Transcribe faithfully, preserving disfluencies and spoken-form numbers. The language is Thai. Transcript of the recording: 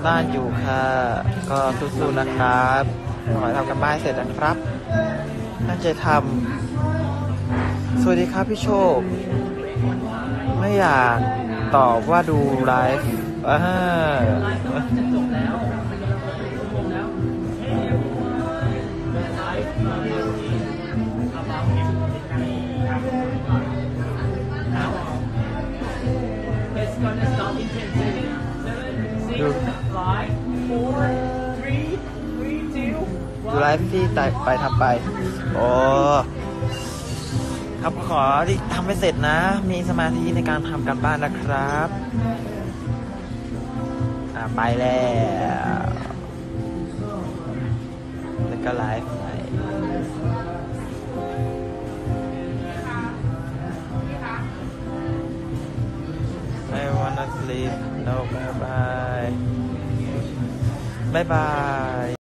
บ้านอยู่ค่ะก็สู้ๆนะครับขอให้ทำกันบ้านเสร็จนะครับตั้งใจทำสวัสดีครับพี่โชคไม่อยากตอบว่าดูไลฟ์อ่าดูดูไลฟ์ที่ไปทำไปโอ้ครับขอที่ทำให้เสร็จนะมีสมาธิในการทำกันบ้านนะครับอ่าไปแล้วแล้วก็ไลฟ์ไปI wanna sleep no bye bye bye bye